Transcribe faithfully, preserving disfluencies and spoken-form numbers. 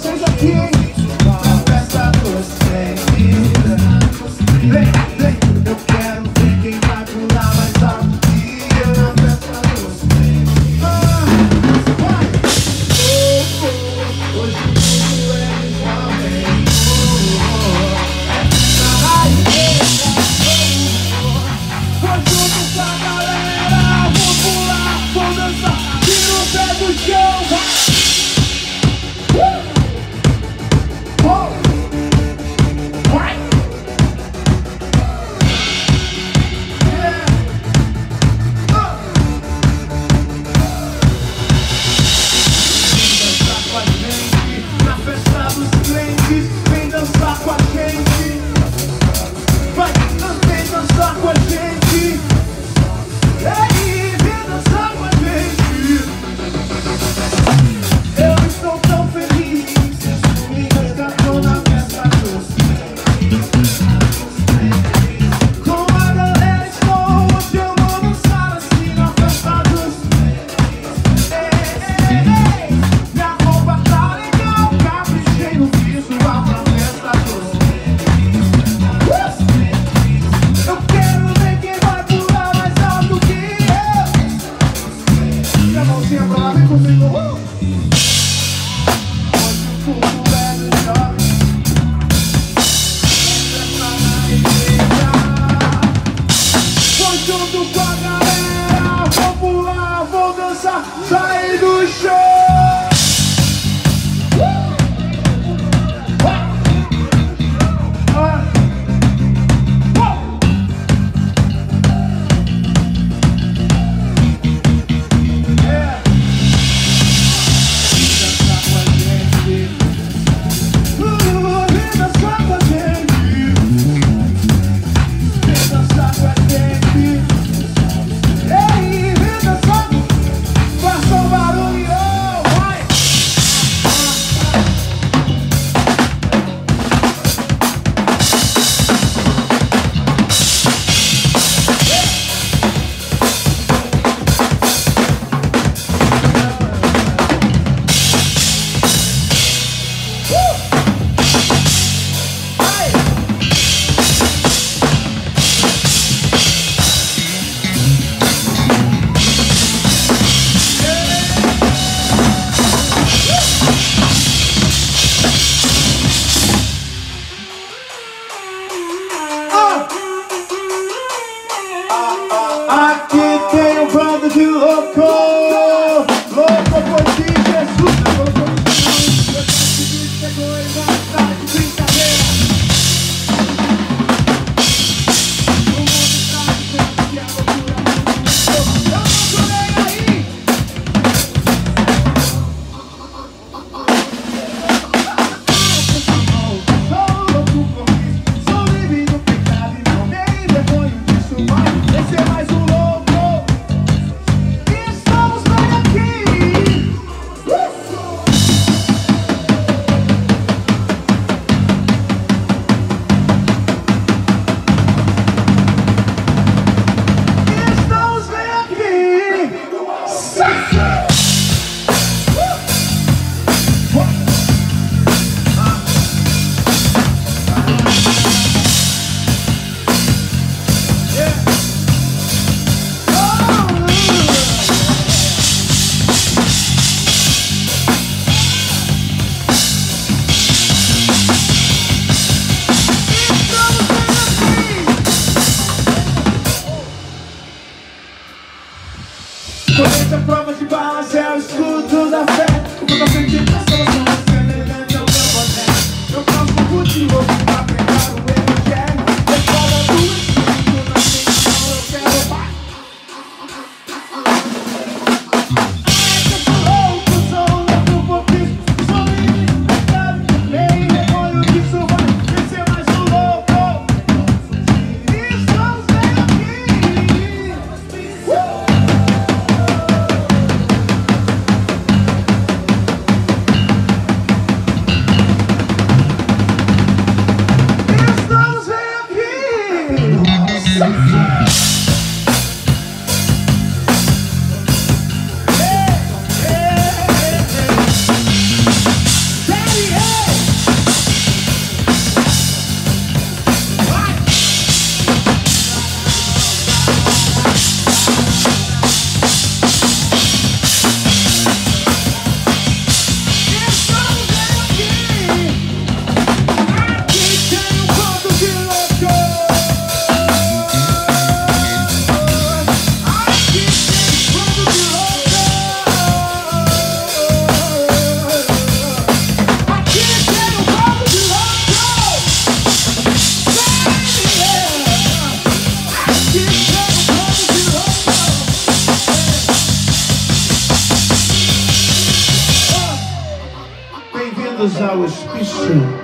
vocês aqui, hein? Na festa dos trinta. Vem, vem, eu quero ver quem vai pular mais alto que eu na festa dos trinta. Ah, vai! Oh, oh, hoje tudo é diferente. Oh, oh, essa raiz. Vou junto com a galera, vou pular, vou dançar, e no pé do chão, vai! Uh! Oh! Vai! Yeah! Uh! Vem dançar com a gente, na festa dos crentes, vem dançar com a gente. Vai, vem dançar com a gente. Ei, vem dançar com a gente. Eu estou tão feliz. Minha estou na festa dos crentes. Com a galera estou, hoje eu vou dançar assim na festa dos crentes. Ei, ei, ei, minha roupa tá legal, caprichei no visual na festa dos crentes. Eu quero ver quem vai pular mais alto que eu. Minha mãozinha pra lá, vem comigo. Uh! Hoje o culto é do jovem. Festa na igreja. Vou junto com a galera. Vou pular, vou dançar, sair do chão. Uh! Ah! Ah! Aqui tem um bando de louco, louco por ti, Jesus. Louco por ti, Jesus. Chegou e vai estar de brincadeira. O mundo está dizendo que é loucura. Eu não tô nem aí. Sou louco por isso, sou livre do pecado e não me envergonho disso mais. Esse é mais um louco. Estamos bem aqui. Estamos bem aqui. Colete a prova de balas é o escudo da fé. O que eu acredito na solução é semelhante ao meu boné. Eu faço o último pra pegar o evangelho. Escola do Espírito na mente, eu quero paz. Eu sou louco, sou louco por Cristo. Sou livre, pecado, nem demônio disso vai. Esse é mais um louco. Estamos bem aqui. Uh! Daddy, usar o auspício.